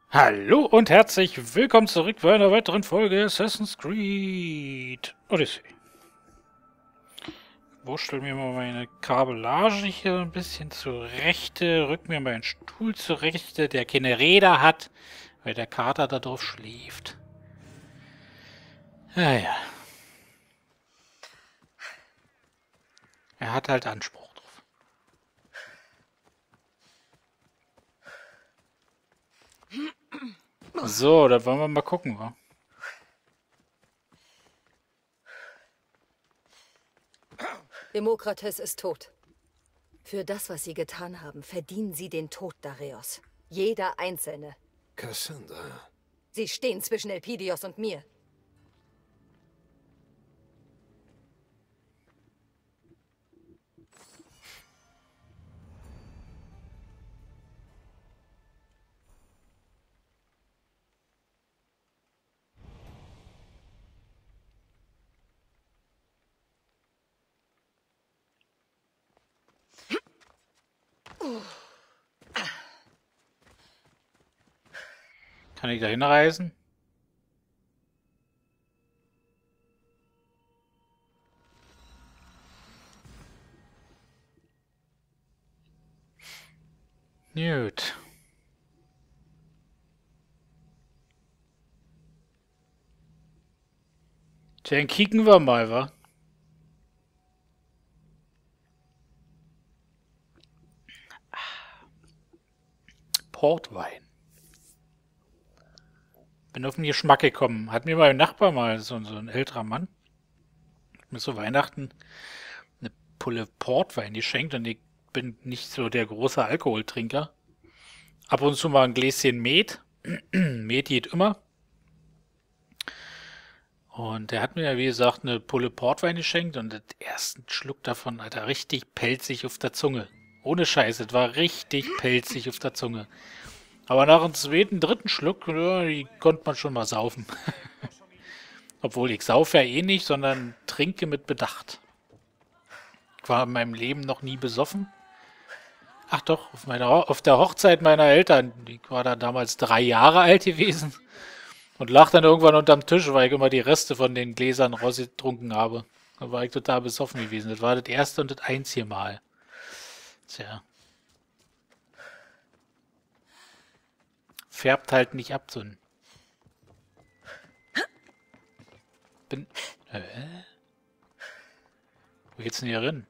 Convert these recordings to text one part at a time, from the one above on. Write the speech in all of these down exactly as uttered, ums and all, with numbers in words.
Hallo und herzlich willkommen zurück bei einer weiteren Folge Assassin's Creed Odyssey. Wurschtel mir mal meine Kabellage hier ein bisschen zurechte, rück mir meinen Stuhl zurechte, der keine Räder hat, weil der Kater da drauf schläft. Naja. Er hat halt Anspruch drauf. So, dann wollen wir mal gucken, wa? Demokrates ist tot. Für das, was Sie getan haben, verdienen Sie den Tod, Dareios. Jeder Einzelne. Cassandra. Sie stehen zwischen Elpidios und mir. Kann ich da hinreisen? Gut. Dann kicken wir mal, wa? Portwein. Bin auf den Geschmack gekommen. Hat mir mein Nachbar mal, so, so ein älterer Mann, mit so Weihnachten eine Pulle Portwein geschenkt und ich bin nicht so der große Alkoholtrinker. Ab und zu mal ein Gläschen Met. Met geht immer. Und er hat mir ja, wie gesagt, eine Pulle Portwein geschenkt und den ersten Schluck davon, Alter, richtig pelzig auf der Zunge. Ohne Scheiß, es war richtig pelzig auf der Zunge. Aber nach dem zweiten, dritten Schluck, ja, die konnte man schon mal saufen. Obwohl ich saufe ja eh nicht, sondern trinke mit Bedacht. Ich war in meinem Leben noch nie besoffen. Ach doch, auf, meiner, Ho- auf der Hochzeit meiner Eltern, ich war da damals drei Jahre alt gewesen und lag dann irgendwann unterm Tisch, weil ich immer die Reste von den Gläsern rausgetrunken habe. Da war ich total besoffen gewesen. Das war das erste und das einzige Mal. Tja. Färbt halt nicht ab, so ein... Bin... Hä? Wo geht's denn hier rein?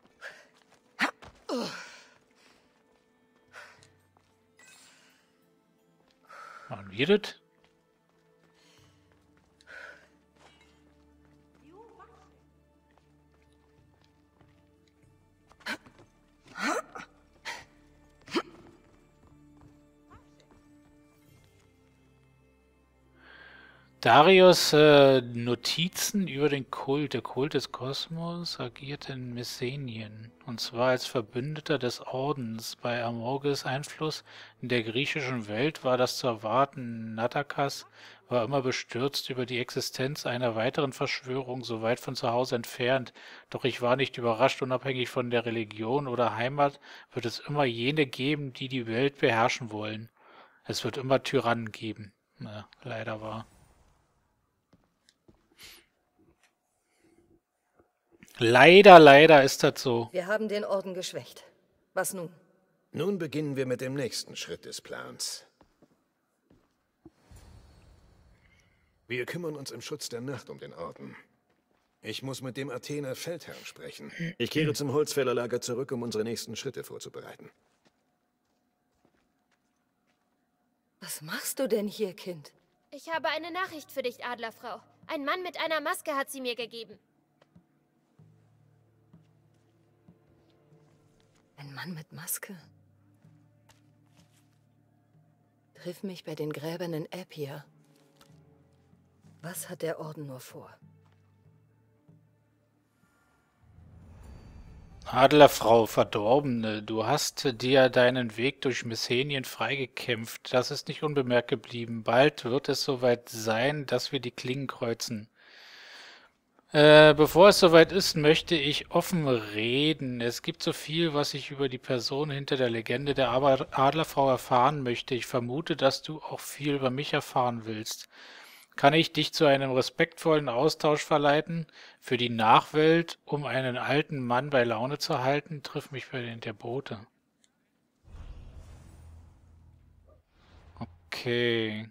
Machen wir das? Darius äh, Notizen über den Kult. Der Kult des Kosmos agiert in Messenien, und zwar als Verbündeter des Ordens. Bei Amorges Einfluss in der griechischen Welt war das zu erwarten. Natakas war immer bestürzt über die Existenz einer weiteren Verschwörung, so weit von zu Hause entfernt. Doch ich war nicht überrascht, unabhängig von der Religion oder Heimat wird es immer jene geben, die die Welt beherrschen wollen. Es wird immer Tyrannen geben. Na, leider wahr. Leider, leider ist das so. Wir haben den Orden geschwächt. Was nun? Nun beginnen wir mit dem nächsten Schritt des Plans. Wir kümmern uns im Schutz der Nacht um den Orden. Ich muss mit dem Athener Feldherrn sprechen. Ich kehre zum Holzfällerlager zurück, um unsere nächsten Schritte vorzubereiten. Was machst du denn hier, Kind? Ich habe eine Nachricht für dich, Adlerfrau. Ein Mann mit einer Maske hat sie mir gegeben. Ein Mann mit Maske? Triff mich bei den Gräbern in Appia. Was hat der Orden nur vor? Adlerfrau, Verdorbene, du hast dir deinen Weg durch Messenien freigekämpft. Das ist nicht unbemerkt geblieben. Bald wird es soweit sein, dass wir die Klingen kreuzen. Äh, bevor es soweit ist, möchte ich offen reden. Es gibt so viel, was ich über die Person hinter der Legende der Aber- Adlerfrau erfahren möchte. Ich vermute, dass du auch viel über mich erfahren willst. Kann ich dich zu einem respektvollen Austausch verleiten? Für die Nachwelt, um einen alten Mann bei Laune zu halten? Triff mich bei den der Bote. Okay.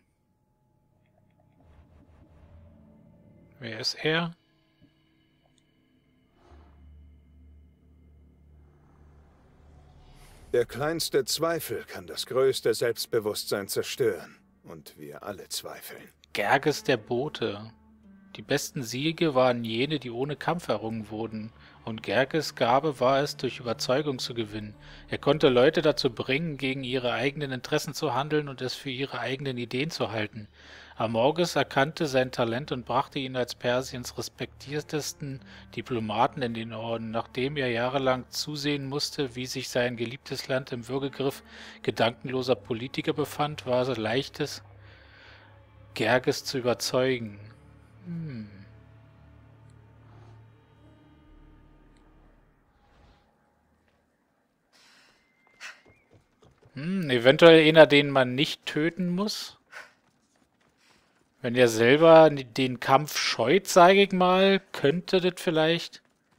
Wer ist er? Der kleinste Zweifel kann das größte Selbstbewusstsein zerstören. Und wir alle zweifeln. Gerges der Bote. Die besten Siege waren jene, die ohne Kampf errungen wurden. Und Gerges Gabe war es, durch Überzeugung zu gewinnen. Er konnte Leute dazu bringen, gegen ihre eigenen Interessen zu handeln und es für ihre eigenen Ideen zu halten. Amorges erkannte sein Talent und brachte ihn als Persiens respektiertesten Diplomaten in den Orden. Nachdem er jahrelang zusehen musste, wie sich sein geliebtes Land im Würgegriff gedankenloser Politiker befand, war es leichtes, Gerges zu überzeugen. Hm. Hm, eventuell einer, den man nicht töten muss. Wenn er selber den Kampf scheut, sage ich mal, könnte das vielleicht.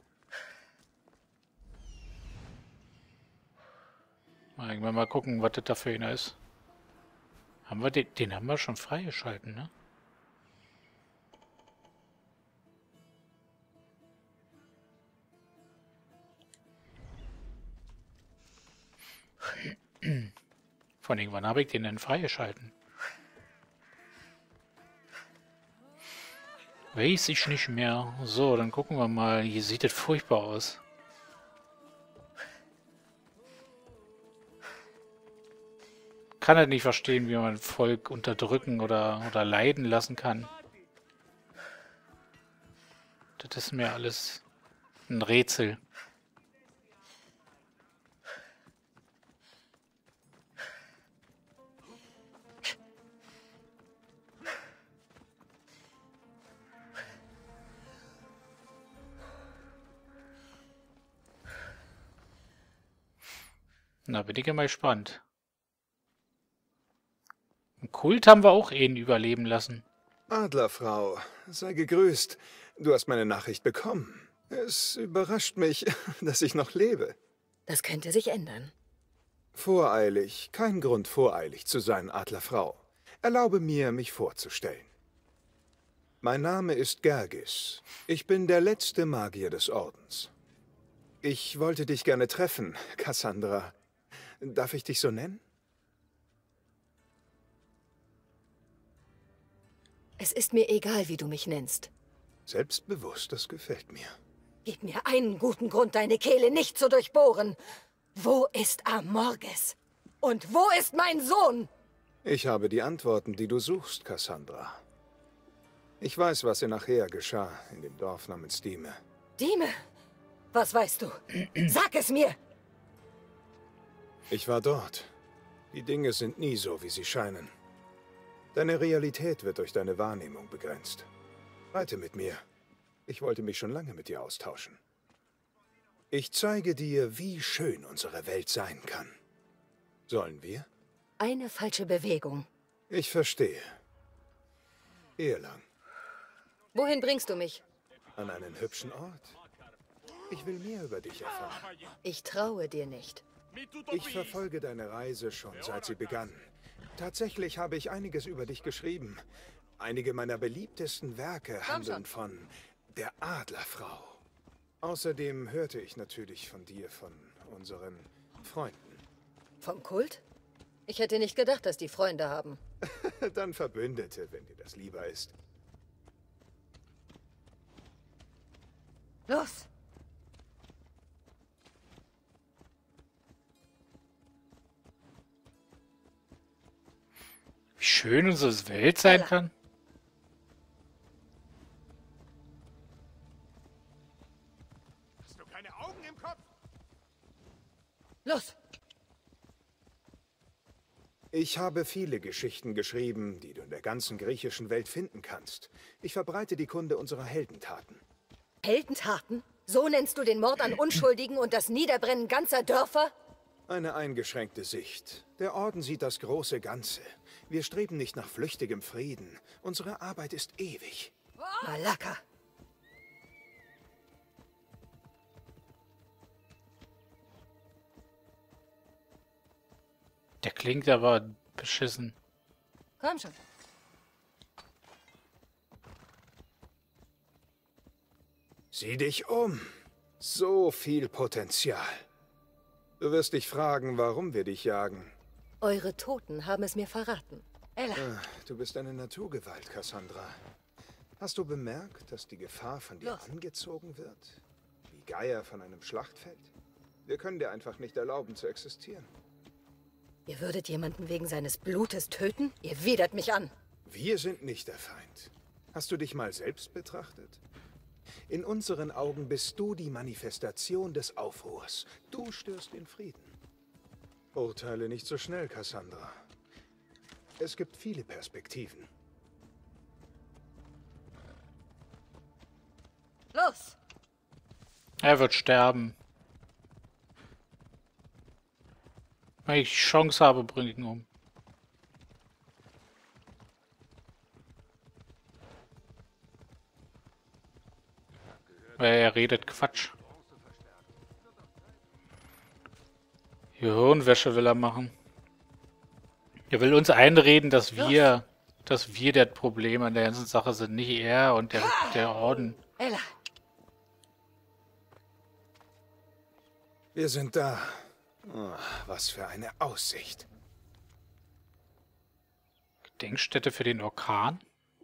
Mal, mal gucken, was das da für einer ist. Haben wir den, den haben wir schon freigeschalten, ne? Von irgendwann habe ich den denn freigeschalten. Weiß ich nicht mehr. So, dann gucken wir mal. Hier sieht es furchtbar aus. Kann halt nicht verstehen, wie man Volk unterdrücken oder, oder leiden lassen kann. Das ist mir alles ein Rätsel. Na, bin ich ja mal gespannt. Im Kult haben wir auch einen überleben lassen. Adlerfrau, sei gegrüßt. Du hast meine Nachricht bekommen. Es überrascht mich, dass ich noch lebe. Das könnte sich ändern. Voreilig. Kein Grund, voreilig zu sein, Adlerfrau. Erlaube mir, mich vorzustellen. Mein Name ist Gergis. Ich bin der letzte Magier des Ordens. Ich wollte dich gerne treffen, Cassandra. Darf ich dich so nennen? Es ist mir egal, wie du mich nennst. Selbstbewusst, das gefällt mir. Gib mir einen guten Grund, deine Kehle nicht zu durchbohren. Wo ist Amorges? Und wo ist mein Sohn? Ich habe die Antworten, die du suchst, Cassandra. Ich weiß, was in Achäa geschah, in dem Dorf namens Dyme. Dyme? Was weißt du? Sag es mir! Ich war dort. Die Dinge sind nie so, wie sie scheinen. Deine Realität wird durch deine Wahrnehmung begrenzt. Reite mit mir. Ich wollte mich schon lange mit dir austauschen. Ich zeige dir, wie schön unsere Welt sein kann. Sollen wir? Eine falsche Bewegung. Ich verstehe. Ehelang. Wohin bringst du mich? An einen hübschen Ort. Ich will mehr über dich erfahren. Ich traue dir nicht. Ich verfolge deine Reise schon, seit sie begann. Tatsächlich habe ich einiges über dich geschrieben. Einige meiner beliebtesten Werke handeln von der Adlerfrau. Außerdem hörte ich natürlich von dir, von unseren Freunden. Vom Kult? Ich hätte nicht gedacht, dass die Freunde haben. Dann Verbündete, wenn dir das lieber ist. Los! Wie schön unsere Welt sein kann. Hast du keine Augen im Kopf? Los! Ich habe viele Geschichten geschrieben, die du in der ganzen griechischen Welt finden kannst. Ich verbreite die Kunde unserer Heldentaten. Heldentaten? So nennst du den Mord an Unschuldigen und das Niederbrennen ganzer Dörfer? Eine eingeschränkte Sicht. Der Orden sieht das große Ganze. Wir streben nicht nach flüchtigem Frieden. Unsere Arbeit ist ewig. Malaka. Der klingt aber beschissen. Komm schon. Sieh dich um. So viel Potenzial. Du wirst dich fragen, warum wir dich jagen. Eure Toten haben es mir verraten. Ella. Ah, du bist eine Naturgewalt, Cassandra. Hast du bemerkt, dass die Gefahr von dir Los. angezogen wird? Wie Geier von einem Schlachtfeld? Wir können dir einfach nicht erlauben, zu existieren. Ihr würdet jemanden wegen seines Blutes töten? Ihr widert mich an. Wir sind nicht der Feind. Hast du dich mal selbst betrachtet? In unseren Augen bist du die Manifestation des Aufruhrs. Du störst den Frieden. Urteile nicht so schnell, Cassandra. Es gibt viele Perspektiven. Los! Er wird sterben. Wenn ich Chance habe, bringe ich ihn um. Weil er redet Quatsch. Hirnwäsche will er machen. Er will uns einreden, dass wir, dass wir das Problem an der ganzen Sache sind, nicht er und der, der Orden. Ella. Wir sind da. Oh, was für eine Aussicht. Gedenkstätte für den Orkan?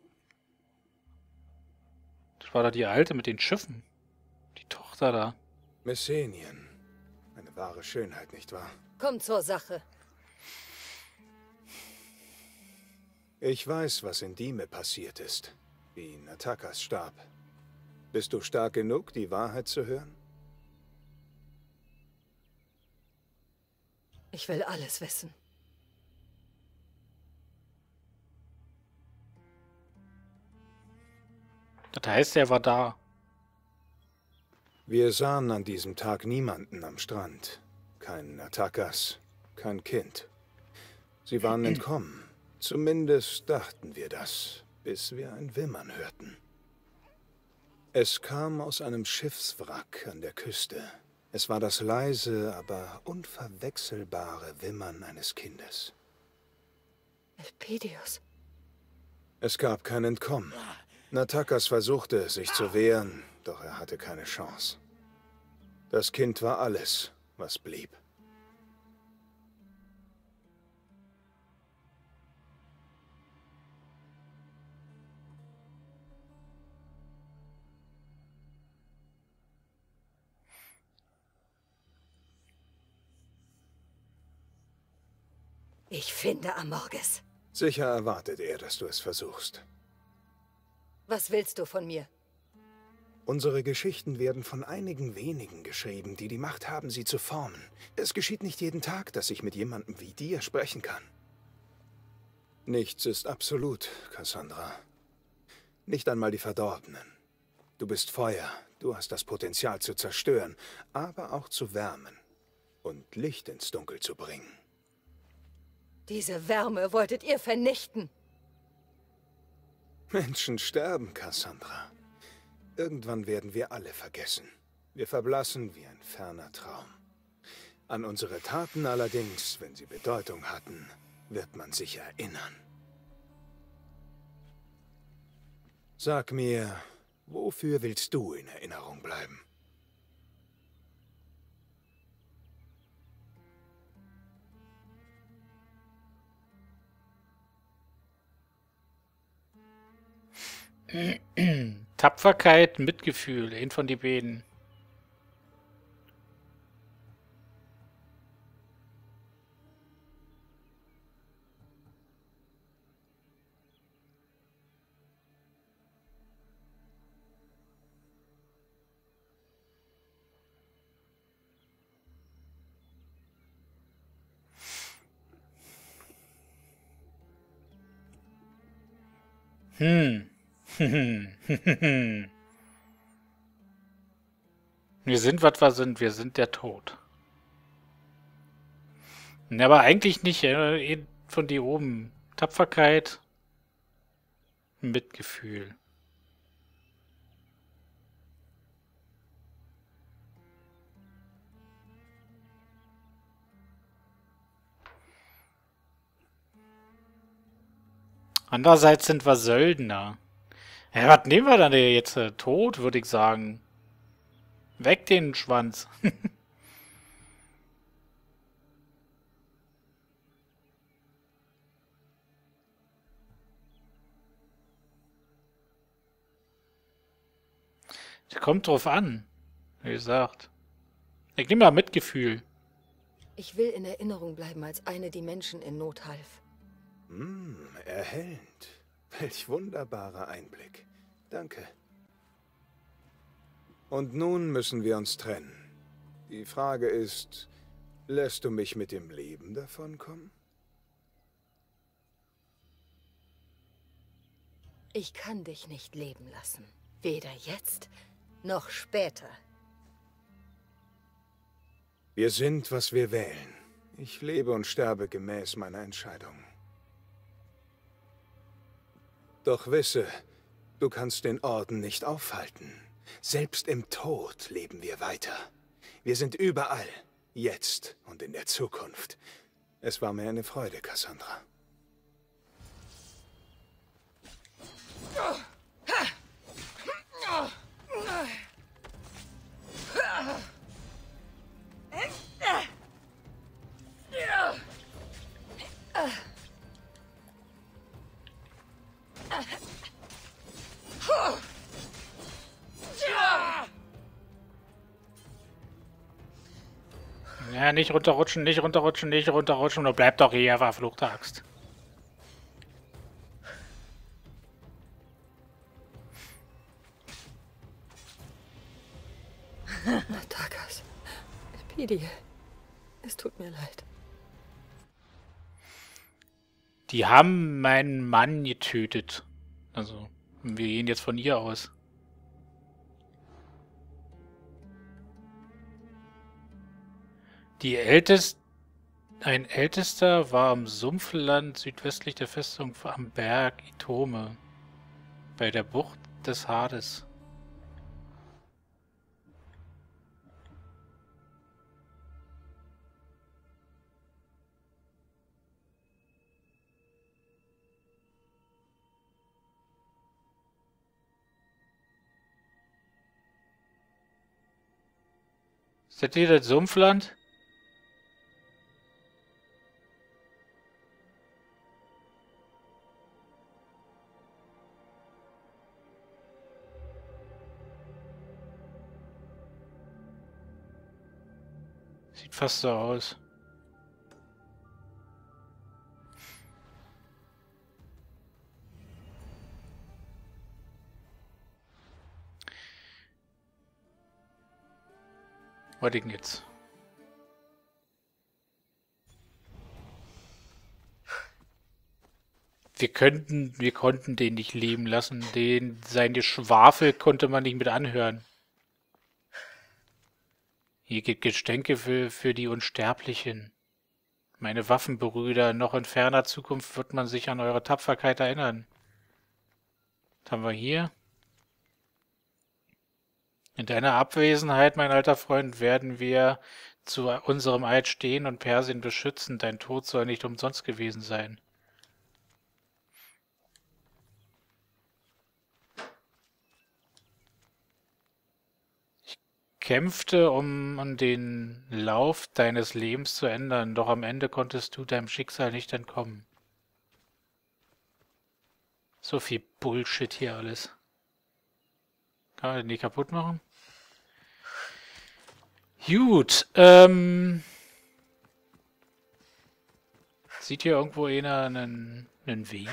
Das war da die Alte mit den Schiffen. Die Tochter da. Messenien. Eine wahre Schönheit, nicht wahr? Komm zur Sache. Ich weiß, was in Dime passiert ist. Wie Natakas starb. Bist du stark genug, die Wahrheit zu hören? Ich will alles wissen. Das heißt, er war da. Wir sahen an diesem Tag niemanden am Strand. Kein Natakas, kein Kind. Sie waren entkommen. Zumindest dachten wir das, bis wir ein Wimmern hörten. Es kam aus einem Schiffswrack an der Küste. Es war das leise, aber unverwechselbare Wimmern eines Kindes. Elpidios. Es gab kein Entkommen. Natakas versuchte, sich zu wehren, doch er hatte keine Chance. Das Kind war alles, was blieb. Ich finde Amorges. Sicher erwartet er, dass du es versuchst. Was willst du von mir? Unsere Geschichten werden von einigen wenigen geschrieben, die die Macht haben, sie zu formen. Es geschieht nicht jeden Tag, dass ich mit jemandem wie dir sprechen kann. Nichts ist absolut, Cassandra. Nicht einmal die Verdorbenen. Du bist Feuer, du hast das Potenzial zu zerstören, aber auch zu wärmen und Licht ins Dunkel zu bringen. Diese Wärme wolltet ihr vernichten. Menschen sterben, Cassandra. Irgendwann werden wir alle vergessen. Wir verblassen wie ein ferner Traum. An unsere Taten allerdings, wenn sie Bedeutung hatten, wird man sich erinnern. Sag mir, wofür willst du in Erinnerung bleiben? Tapferkeit, Mitgefühl, ein von die beiden. Hm. Wir sind, was wir sind. Wir sind der Tod. Ja, aber eigentlich nicht. Äh, von dir oben. Tapferkeit. Mitgefühl. Andererseits sind wir Söldner. Ja, was nehmen wir dann jetzt? Tod, würde ich sagen. Weg den Schwanz. Kommt drauf an. Wie gesagt. Ich nehme mal Mitgefühl. Ich will in Erinnerung bleiben als eine, die Menschen in Not half. Hm, erhellend. Welch wunderbarer Einblick. Danke. Und nun müssen wir uns trennen. Die Frage ist, lässt du mich mit dem Leben davonkommen? Ich kann dich nicht leben lassen. Weder jetzt noch später. Wir sind, was wir wählen. Ich lebe und sterbe gemäß meiner Entscheidung. Doch wisse, du kannst den Orden nicht aufhalten. Selbst im Tod leben wir weiter. Wir sind überall, jetzt und in der Zukunft. Es war mir eine Freude, Cassandra. Ja, nicht runterrutschen, nicht runterrutschen, nicht runterrutschen. Du bleib doch hier, verfluchte Axt. Natakas. Elpidie. Es tut mir leid. Die haben meinen Mann getötet. Also, wir gehen jetzt von ihr aus. Die ältest, ein Ältester war am Sumpfland südwestlich der Festung am Berg Itome, bei der Bucht des Hades. Seht ihr das Sumpfland? Sieht fast so aus. Was denn jetzt? Wir könnten, wir konnten den nicht leben lassen. Den, seine Schwafel konnte man nicht mit anhören. Hier gibt Geschenke für, für die Unsterblichen. Meine Waffenbrüder, noch in ferner Zukunft wird man sich an eure Tapferkeit erinnern. Was haben wir hier? In deiner Abwesenheit, mein alter Freund, werden wir zu unserem Eid stehen und Persien beschützen. Dein Tod soll nicht umsonst gewesen sein. Ich kämpfte, um den Lauf deines Lebens zu ändern, doch am Ende konntest du deinem Schicksal nicht entkommen. So viel Bullshit hier alles. Kann man den nicht kaputt machen? Gut, ähm... sieht hier irgendwo einer einen, einen Weg?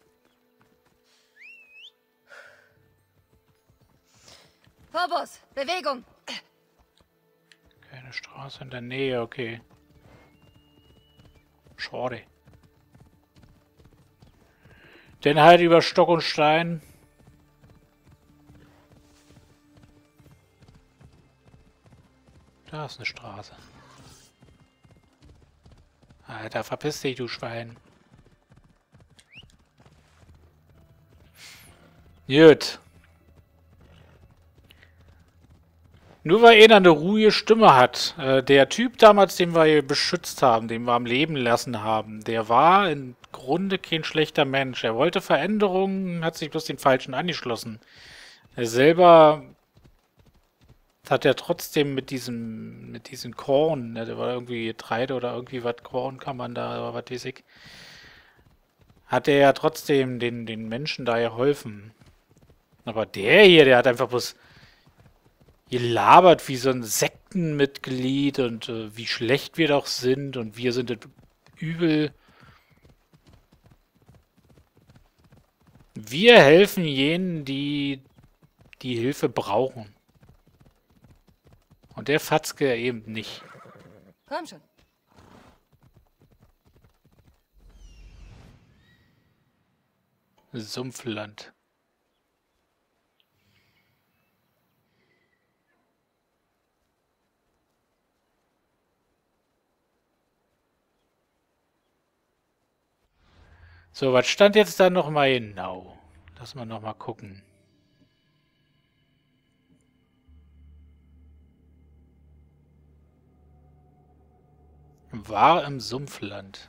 Phobos, Bewegung! Keine Straße in der Nähe, okay. Schade. Denn halt über Stock und Stein. Da ist eine Straße. Alter, verpiss dich, du Schwein. Gut. Nur weil einer eine ruhige Stimme hat. Äh, der Typ damals, den wir hier beschützt haben, den wir am Leben lassen haben, der war im Grunde kein schlechter Mensch. Er wollte Veränderungen, hat sich bloß den Falschen angeschlossen. Er selber hat er trotzdem mit diesem, mit diesem Korn, ne, der war irgendwie Getreide oder irgendwie was, Korn kann man da, oder was weiß ich, hat er ja trotzdem den, den Menschen da geholfen. Aber der hier, der hat einfach bloß gelabert wie so ein Sektenmitglied und äh, wie schlecht wir doch sind und wir sind übel. Wir helfen jenen, die die Hilfe brauchen. Und der Fatzke eben nicht. Komm schon. Sumpfland. So, was stand jetzt da nochmal genau? Lass mal nochmal gucken. War im Sumpfland.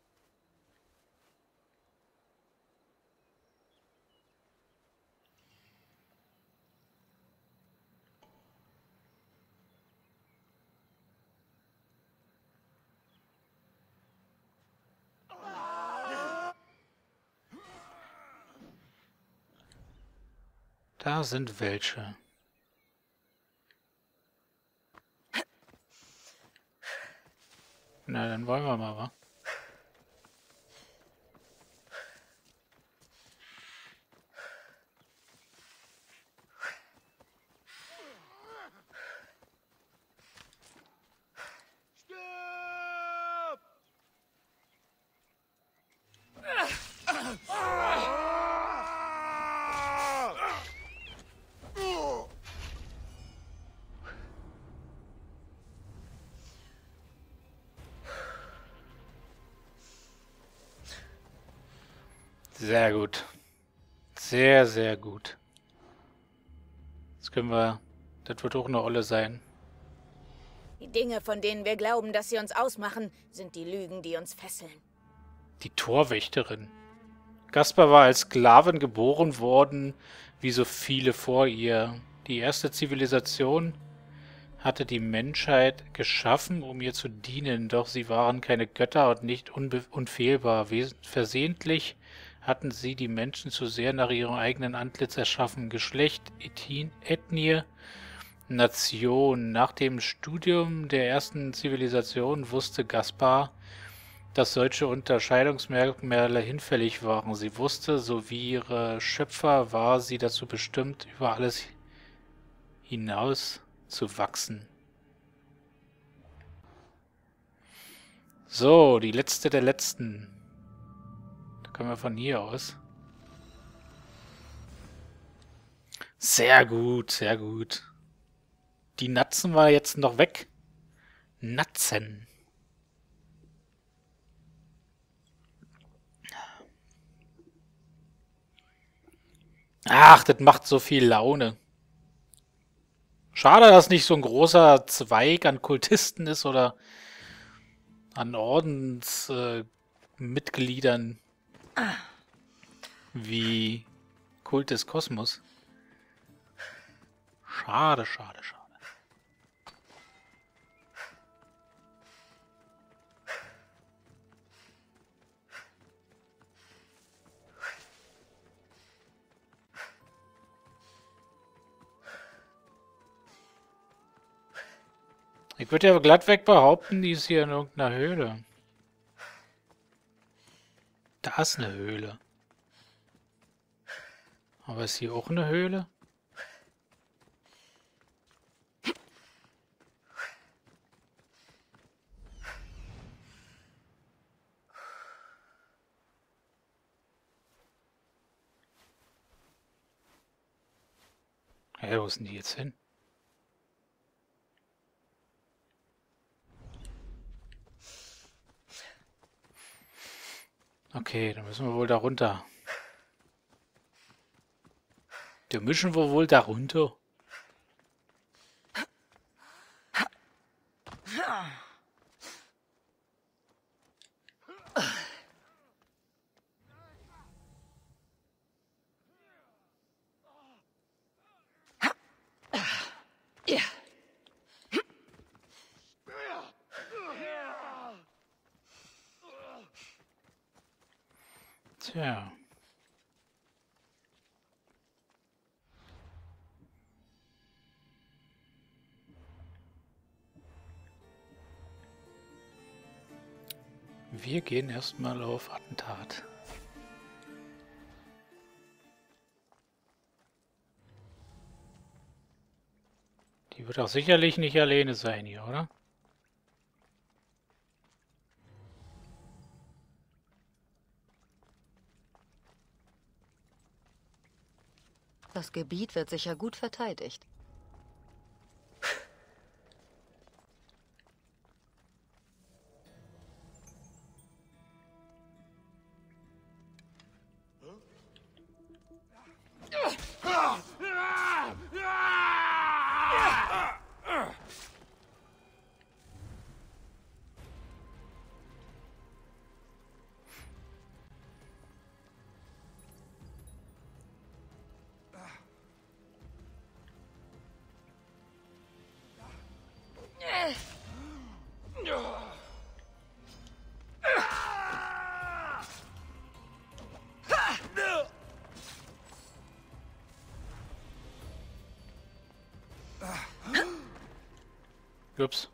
Da sind welche. Na, dann wollen wir mal, wa? Sehr gut. Sehr, sehr gut. Jetzt können wir... Das wird auch eine Olle sein. Die Dinge, von denen wir glauben, dass sie uns ausmachen, sind die Lügen, die uns fesseln. Die Torwächterin. Gaspar war als Sklavin geboren worden, wie so viele vor ihr. Die erste Zivilisation hatte die Menschheit geschaffen, um ihr zu dienen, doch sie waren keine Götter und nicht unfehlbar. Wes versehentlich hatten sie die Menschen zu sehr nach ihrem eigenen Antlitz erschaffen. Geschlecht, Ethin, Ethnie, Nation. Nach dem Studium der ersten Zivilisation wusste Gaspar, dass solche Unterscheidungsmerkmale hinfällig waren. Sie wusste, so wie ihre Schöpfer war sie dazu bestimmt, über alles hinaus zu wachsen. So, die letzte der letzten. Da können wir von hier aus. Sehr gut, sehr gut. Die Natzen war jetzt noch weg. Natzen. Ach, das macht so viel Laune. Schade, dass nicht so ein großer Zweig an Kultisten ist oder an Ordensmitgliedern äh, wie Kult des Kosmos. Schade, schade, schade. Ich würde ja glattweg behaupten, die ist hier in irgendeiner Höhle. Da ist eine Höhle. Aber ist hier auch eine Höhle? Ja, wo sind die jetzt hin? Okay, dann müssen wir wohl da runter. Da müssen wir wohl da runter. Ja. Tja. Wir gehen erstmal auf Attentat. Die wird auch sicherlich nicht alleine sein hier, oder? Das Gebiet wird sicher gut verteidigt. Ups.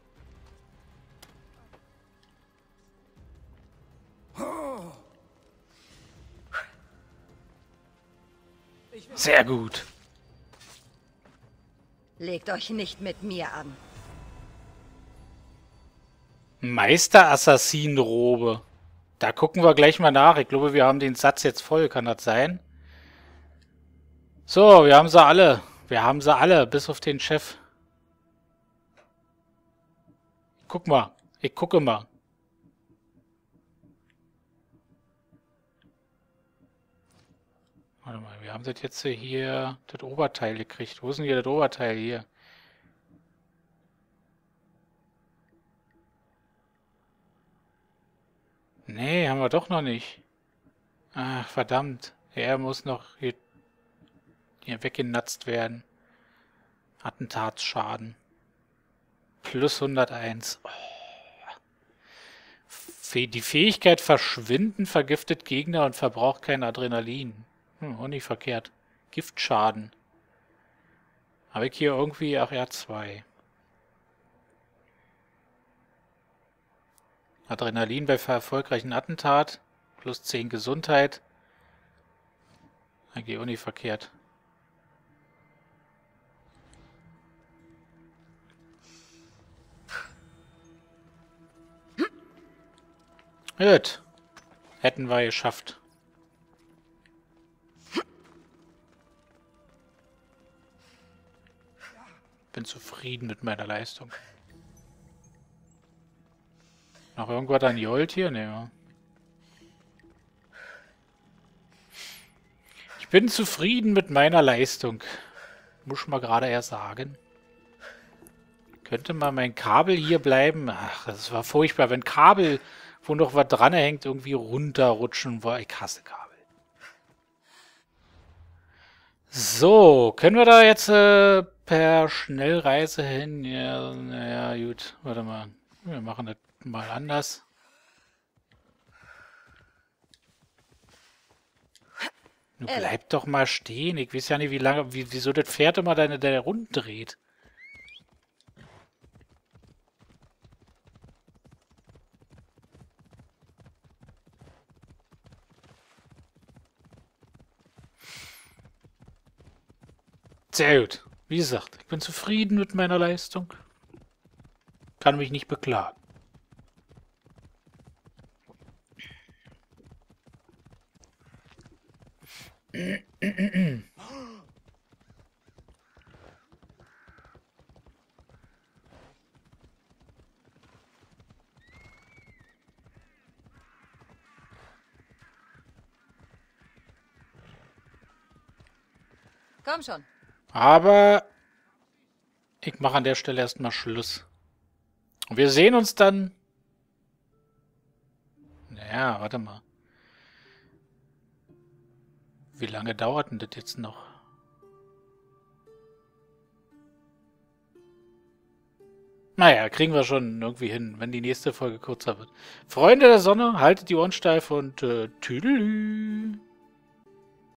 Sehr gut. Legt euch nicht mit mir an. Meister-Assassin-Robe. Da gucken wir gleich mal nach. Ich glaube, wir haben den Satz jetzt voll. Kann das sein? So, wir haben sie alle. Wir haben sie alle, bis auf den Chef. Guck mal. Ich gucke mal. Warte mal, wir haben das jetzt hier, das Oberteil gekriegt. Wo ist denn hier das Oberteil hier? Nee, haben wir doch noch nicht. Ach, verdammt. Er muss noch hier, hier weggenatzt werden. Attentatsschaden. Plus hunderteins. Oh. Die Fähigkeit verschwinden, vergiftet Gegner und verbraucht kein Adrenalin. Hm, auch nicht verkehrt. Giftschaden. Habe ich hier irgendwie... Ach ja, zwei. Adrenalin bei erfolgreichen Attentat. Plus zehn Gesundheit. Eigentlich auch nicht verkehrt. Gut. Hätten wir geschafft. Bin zufrieden mit meiner Leistung. Noch irgendwas an Jolt hier? Ne. Ich bin zufrieden mit meiner Leistung. Muss man gerade eher sagen. Könnte mal mein Kabel hier bleiben? Ach, das war furchtbar. Wenn Kabel, wo noch was dran hängt, irgendwie runterrutschen. Ich hasse Kabel. So, können wir da jetzt äh, per Schnellreise hin? Ja, naja, gut. Warte mal. Wir machen das mal anders. Du bleib doch mal stehen. Ich weiß ja nicht, wie lange, wie, wieso das Pferd immer deine, deine Runden dreht. Sehr gut. Wie gesagt, ich bin zufrieden mit meiner Leistung. Kann mich nicht beklagen. Komm schon. Aber ich mache an der Stelle erstmal Schluss. Und wir sehen uns dann... Naja, warte mal. Wie lange dauert denn das jetzt noch? Naja, kriegen wir schon irgendwie hin, wenn die nächste Folge kürzer wird. Freunde der Sonne, haltet die Ohren steif und äh, tüdelü.